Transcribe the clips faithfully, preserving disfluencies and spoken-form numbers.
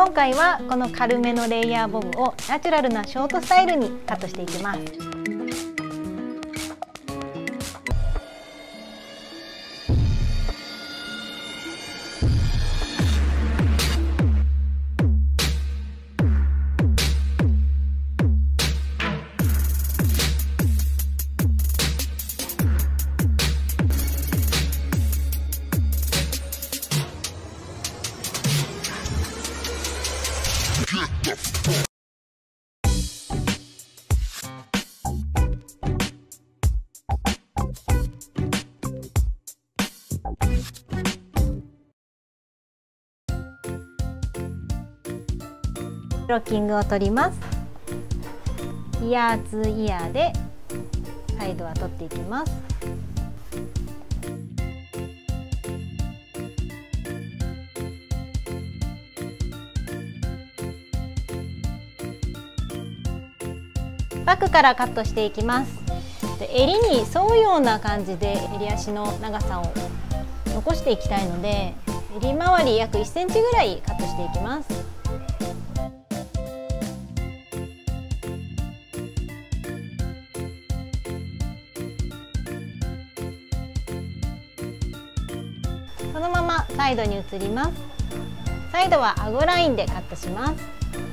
今回はこの軽めのレイヤーボブをナチュラルなショートスタイルにカットしていきます。ロッキングを取ります。イヤーツーイヤーでサイドは取っていきます。バックからカットしていきます。で、襟に沿うような感じで襟足の長さを残していきたいので、襟周り約いっセンチぐらいカットしていきます。このままサイドに移ります。サイドは顎ラインでカットします。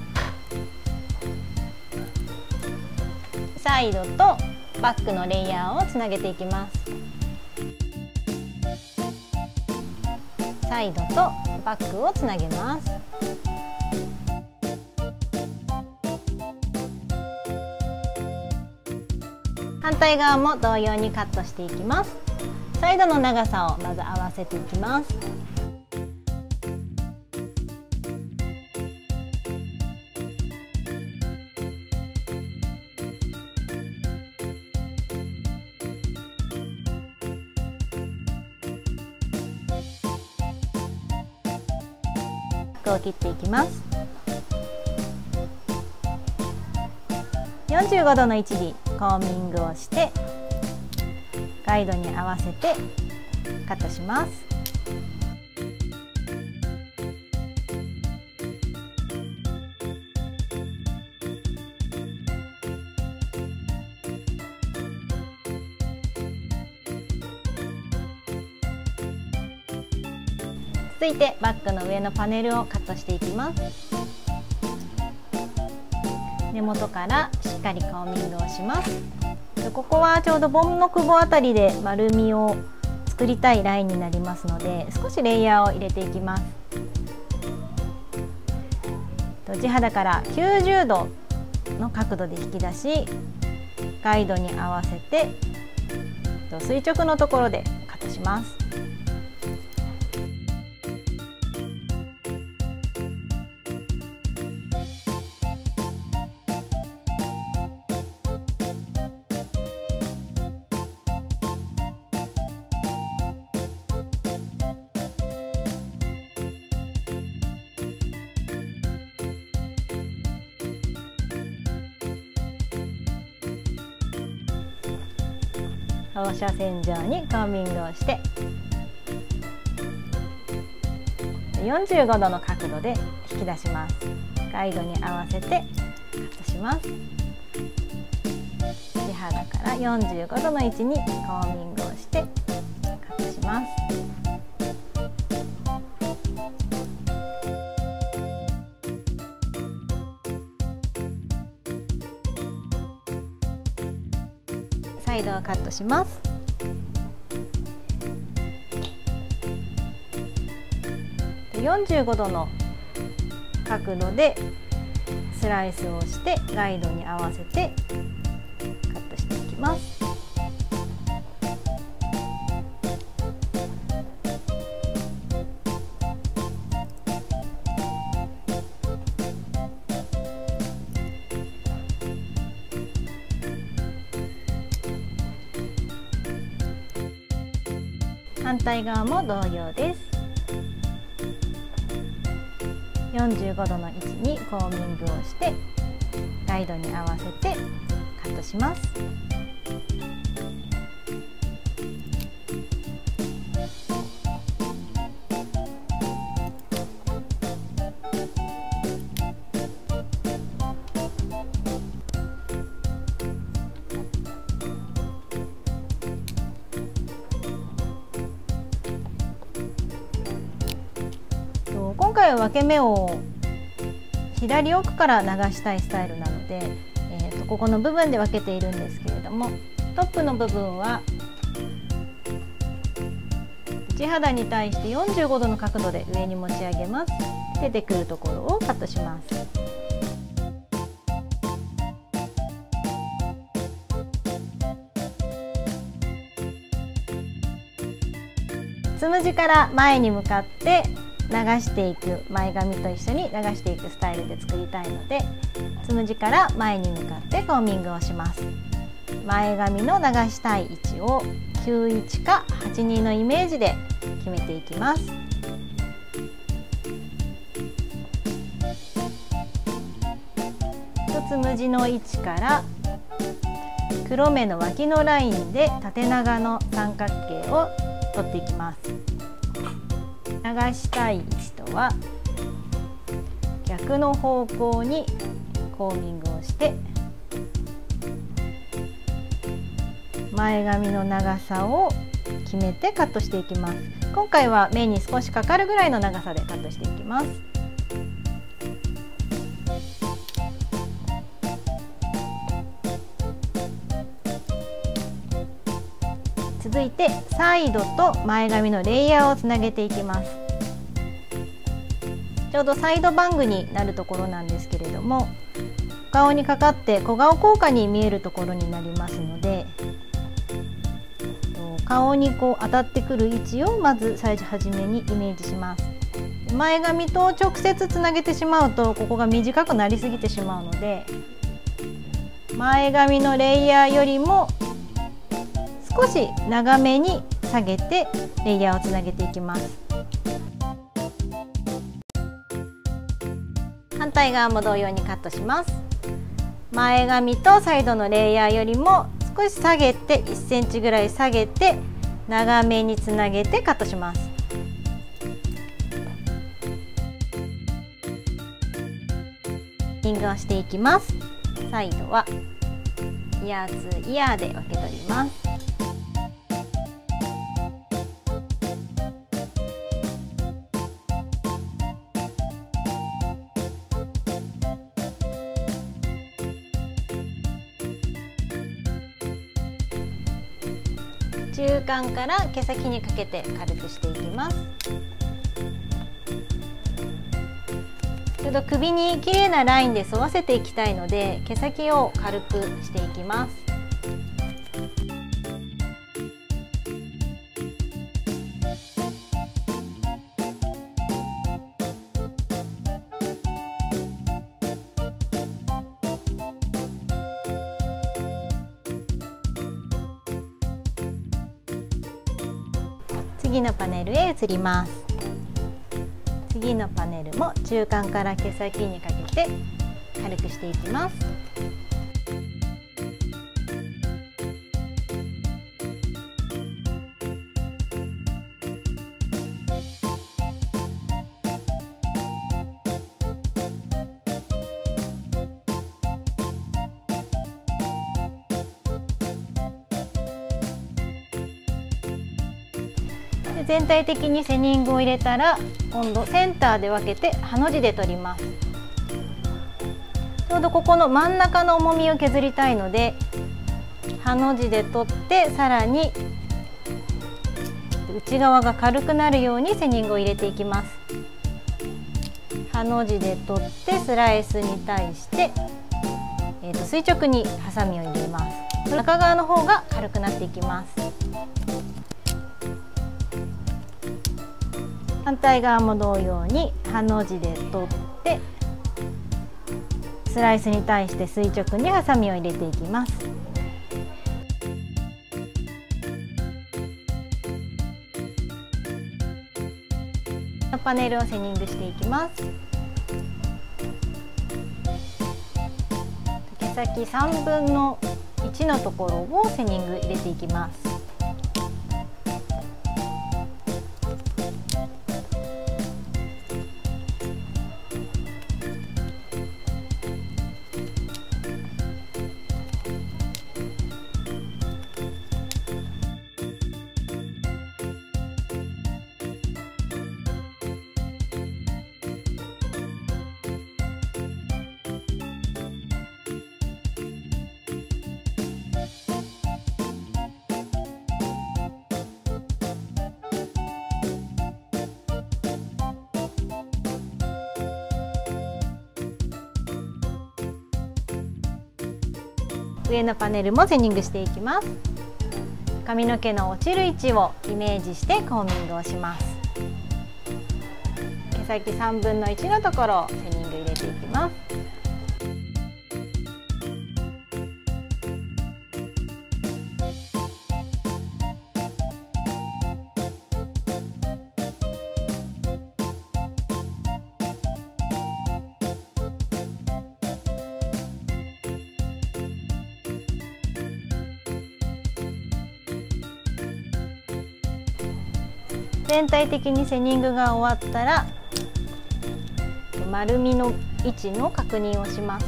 サイドとバックのレイヤーをつなげていきます。サイドとバックをつなげます。反対側も同様にカットしていきます。サイドの長さをまず合わせていきます。角を切っていきます。よんじゅうごどの位置にコーミングをしてガイドに合わせてカットします。続いてバッグの上のパネルをカットしていきます。根元からしっかりコーミングをします。ここはちょうどボンのくぼあたりで丸みを作りたいラインになりますので、少しレイヤーを入れていきます。地肌からきゅうじゅうどの角度で引き出し、ガイドに合わせて垂直のところでカットします。放射線状にコーミングをしてよんじゅうごどの角度で引き出します。ガイドに合わせてカットします。地肌からよんじゅうごどの位置にコーミングをしてカットします。サイドをカットします。よんじゅうごどの角度でスライスをしてガイドに合わせてカットしていきます。反対側も同様です。よんじゅうごどの位置にコーミングをしてガイドに合わせてカットします。 回は分け目を左奥から流したいスタイルなので、えー、とここの部分で分けているんですけれども、トップの部分は地肌に対してよんじゅうごどの角度で上に持ち上げます。出てくるところをカットします。つむじから前に向かって流していく、前髪と一緒に流していくスタイルで作りたいので、つむじから前に向かってコーミングをします。前髪の流したい位置をきゅういちかはちにのイメージで決めていきます。つむじの位置から黒目の脇のラインで縦長の三角形を取っていきます。流したい位置とは逆の方向にコーミングをして前髪の長さを決めてカットしていきます。今回は目に少しかかるぐらいの長さでカットしていきます。続いてサイドと前髪のレイヤーをつなげていきます。ちょうどサイドバングになるところなんですけれども、お顔にかかって小顔効果に見えるところになりますので、顔にこう当たってくる位置をまず最初めにイメージします。前髪と直接つなげてしまうとここが短くなりすぎてしまうので、前髪のレイヤーよりも少し長めに下げてレイヤーをつなげていきます。反対側も同様にカットします。前髪とサイドのレイヤーよりも少し下げていっセンチぐらい下げて長めにつなげてカットします。リングをしていきます。サイドはイヤーツーイヤーで分け取ります。中間から毛先にかけて軽くしていきます。ちょうど首に綺麗なラインで沿わせていきたいので、毛先を軽くしていきます。次のパネルへ移ります。次のパネルも中間から毛先にかけて軽くしていきます。全体的にセニングを入れたら、今度センターで分けてハの字で取ります。ちょうどここの真ん中の重みを削りたいので、ハの字で取ってさらに内側が軽くなるようにセニングを入れていきます。ハの字で取ってスライスに対して、えー、と垂直にハサミを入れます。中側の方が軽くなっていきます。反対側も同様にハの字で取ってスライスに対して垂直にハサミを入れていきます。パネルをセニングしていきます。毛先さんぶんのいちのところをセニング入れていきます。 上のパネルもセニングしていきます。髪の毛の落ちる位置をイメージしてコーミングをします。毛先さんぶんのいちのところをセニング入れていきます。全体的にセニングが終わったら丸みの位置の確認をします。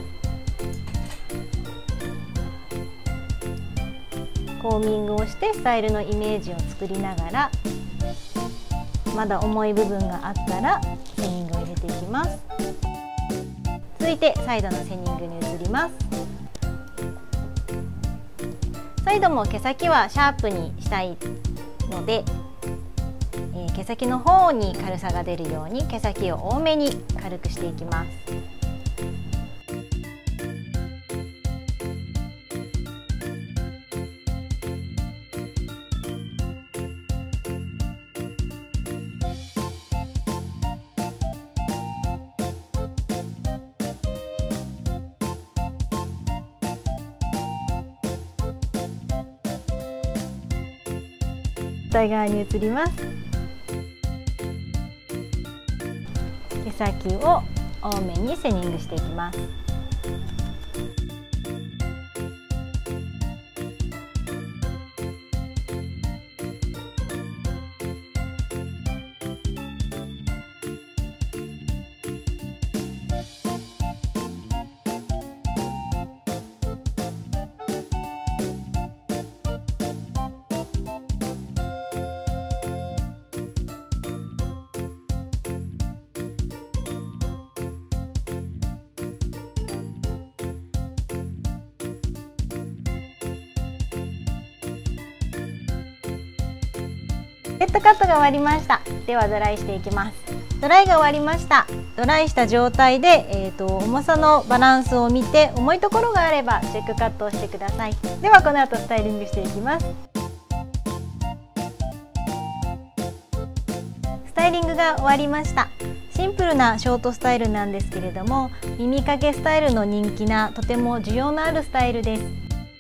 コーミングをしてスタイルのイメージを作りながら、まだ重い部分があったらセニングを入れていきます。続いてサイドのセニングに移ります。サイドも毛先はシャープにしたいので、えー、毛先の方に軽さが出るように毛先を多めに軽くしていきます。反対側に移ります。毛先を多めにセニングしていきます。ヘッドカットが終わりました。ではドライしていきます。ドライが終わりました。ドライした状態で、えーと、重さのバランスを見て重いところがあればチェックカットをしてください。ではこの後スタイリングしていきます。スタイリングが終わりました。シンプルなショートスタイルなんですけれども、耳掛けスタイルの人気なとても需要のあるスタイルです。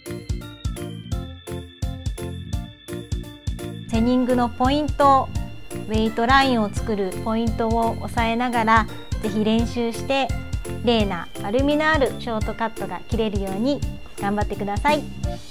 セニングのポイント、ウェイトラインを作るポイントを押さえながら、ぜひ練習して綺麗な丸みのあるショートカットが切れるように頑張ってください。